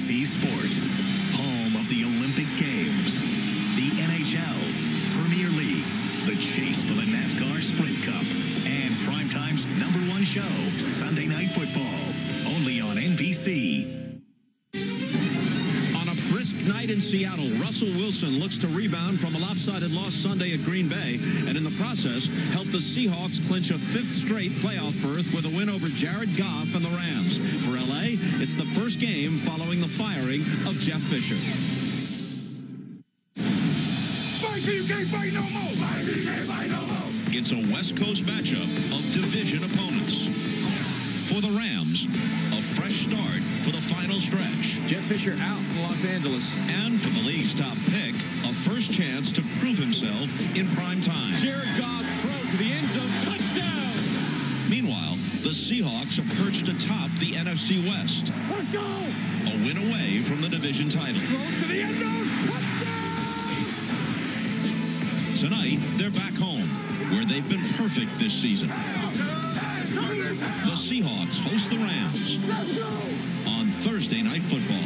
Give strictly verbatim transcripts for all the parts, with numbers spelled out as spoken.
C Sports, home of the Olympic Games, the N H L, Premier League, the chase for the NASCAR Sprint Cup, and Primetime's number one show, Sunday Night Football, only on N B C. Night in Seattle, Russell Wilson looks to rebound from a lopsided loss Sunday at Green Bay, and in the process, help the Seahawks clinch a fifth straight playoff berth with a win over Jared Goff and the Rams. For L A, it's the first game following the firing of Jeff Fisher. Fight till you can't fight no more! Fight till you can't fight no more! It's a West Coast matchup of division opponents. For the Rams, a fresh start for the final stretch. Jeff Fisher out in Los Angeles. And for the league's top pick, a first chance to prove himself in prime time. Jared Goff throw to the end zone. Touchdown! Meanwhile, the Seahawks are perched atop the N F C West. Let's go! A win away from the division title. Throws to the end zone. Touchdown! Tonight, they're back home, where they've been perfect this season. The Seahawks host the Rams on Thursday Night Football.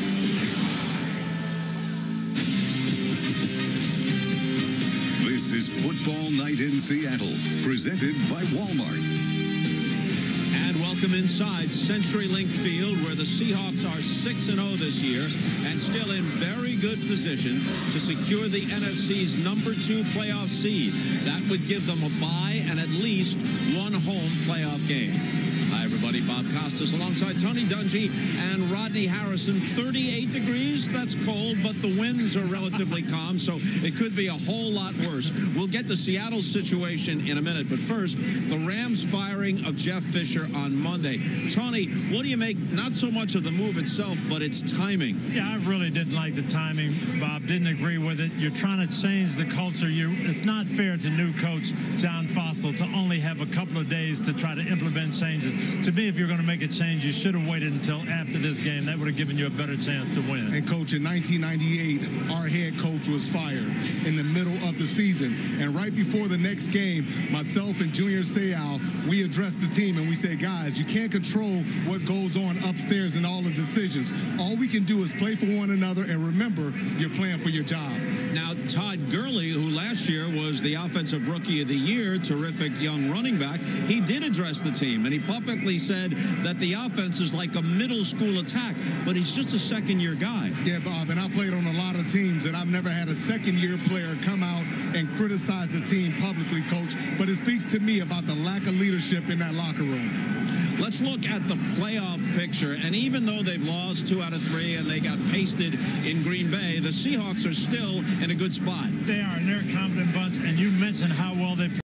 This is Football Night in Seattle, presented by Walmart. And welcome inside CenturyLink Field, where the Seahawks are six and oh this year and still in very good position to secure the N F C's number two playoff seed. That would give them a bye and at least one home playoff game. Hi, everybody. Bob Costas alongside Tony Dungy and Rodney Harrison. thirty-eight degrees. That's cold, but the winds are relatively calm, so it could be a whole lot worse. We'll get to Seattle's situation in a minute, but first, the Rams firing of Jeff Fisher on Monday. Tony, what do you make not so much of the move itself, but its timing? Yeah, I really didn't like the timing, Bob. Didn't agree with it. You're trying to change the culture. You, it's not fair to new coach John Fossil to only have a couple of days to try to implement changes. To me, if you're going to make a change, you should have waited until after this game. That would have given you a better chance to win. And, Coach, in nineteen ninety-eight, our head coach was fired in the middle of the season. And right before the next game, myself and Junior Seau, we addressed the team and we said, guys, you can't control what goes on upstairs and all the decisions. All we can do is play for one another and remember you're playing for your job. Now, Todd Gurley, who last year was the Offensive Rookie of the Year, terrific young running back, he did address the team, and he publicly said that the offense is like a middle school attack, but he's just a second-year guy. Yeah, Bob, and I played on a lot of teams, and I've never had a second-year player come out and criticize the team publicly, Coach, but it speaks to me about the lack of leadership in that locker room. Let's look at the playoff picture, and even though they've lost two out of three and they got pasted in Green Bay, the Seahawks are still in a good spot. They are, and they're a competent bunch, and you mentioned how well they